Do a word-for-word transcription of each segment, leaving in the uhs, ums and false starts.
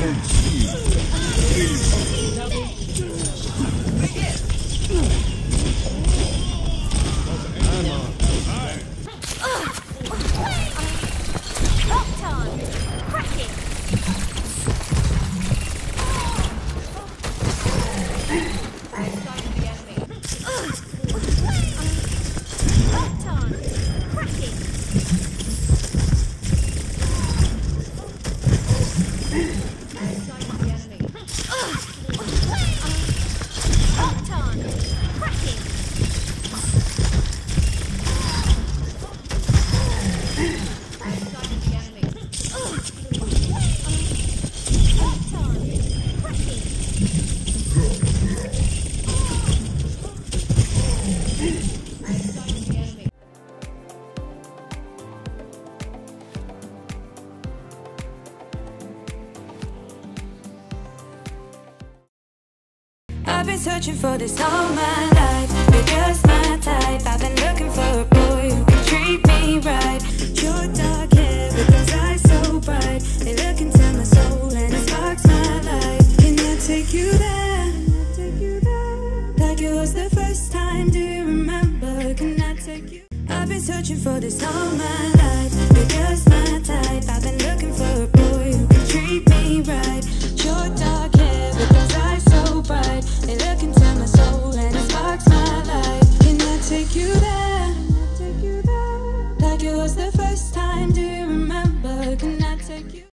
I've been searching for this all my life. You're just my type. I've been looking for a boy who can treat me right. Your dark hair with those eyes so bright, they look into my soul and it sparks my life. Can I take you there? Take you there? Like it was the first time. Do you remember? Can I take you? I've been searching for this all my life. You're just my type. I've been looking for a boy who can treat me right. Your dark hair with those eyes so bright, they look into my soul and it sparks my life. Can I take you there? Take you there? Like it was the first time. Do you remember? Can I take you?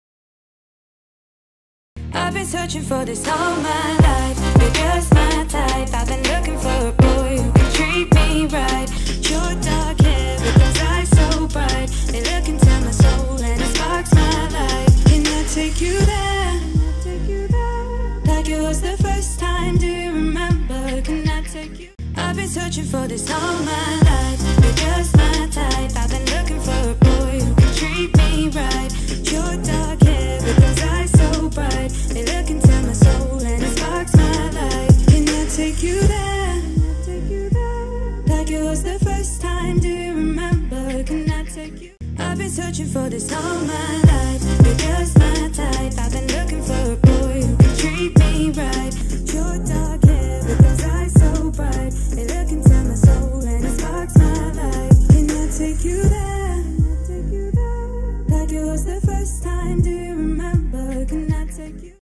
I've been searching for this all my life. You're just my type. I've been looking for a boy who can treat me right. Your dark hair with those eyes so bright, they look into my soul and it sparks my life. Can I take you there? Take you there? Like it was the first time. Do you remember? Can I take you? I've been searching for this all my life. You're just my type. I've been looking for a boy who can treat me right. Your dark hair with those eyes so bright, they look into my soul and it sparks my life. Can I take you there? Take you there? Like it was the first time. Do you remember? Can I take you? I've been searching for this all my life. You're just my type. I've been looking for a boy who can treat me right. Your dark hair with those eyes so bright, they look into my soul and it sparks my life. Can I take you there? Take you there? Like it was the first time. Do you remember? Can I take you?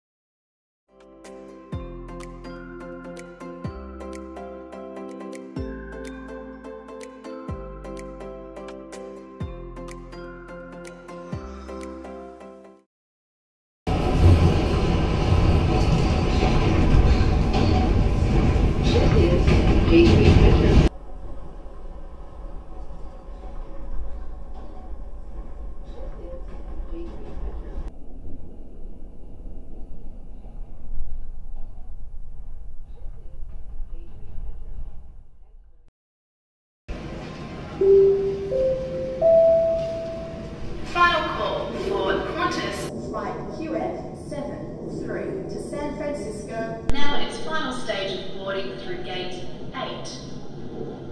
Final call for Qantas flight Q F seven three to San Francisco. Now in its final stage of boarding through gate eight.